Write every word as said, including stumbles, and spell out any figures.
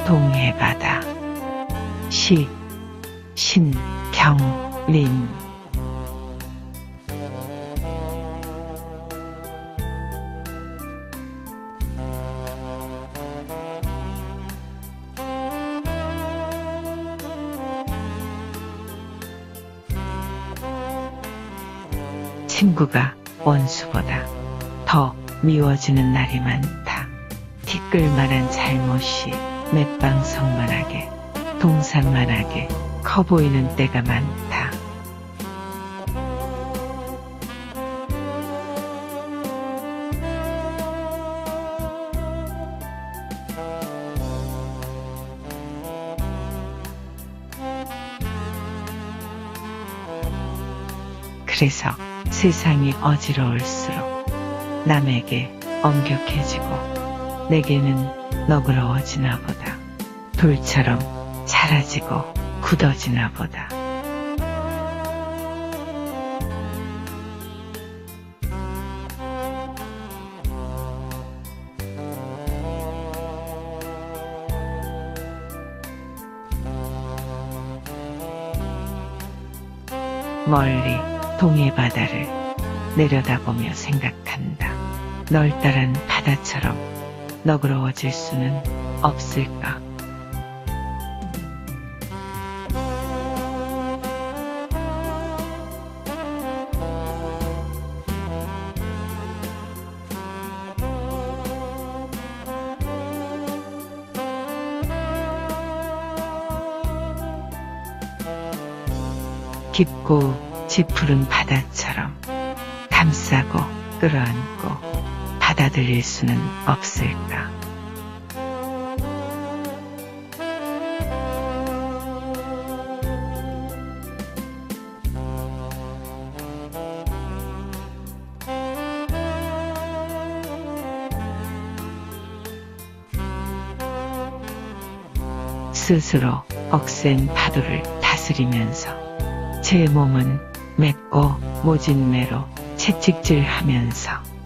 동해바다. 시 신경림. 친구가 원수보다 더 미워지는 날이 많다. 티끌만한 잘못이 맷방석만하게 동산만하게 커 보이는 때가 많다. 그래서 세상이 어지러울수록 남에게 엄격해지고 내게는 너그러워지나 보다. 돌처럼 자라지고 굳어지나 보다. 멀리 동해바다를 내려다보며 생각한다. 널따란 바다처럼 너그러워질 수는 없을까? 깊고 짙푸른 바다처럼 감싸고 끌어안고 받아들일 수는 없을까? 스스로 억센 파도를 다스리면서 제 몸은 맺고 모진매로 채찍질하면서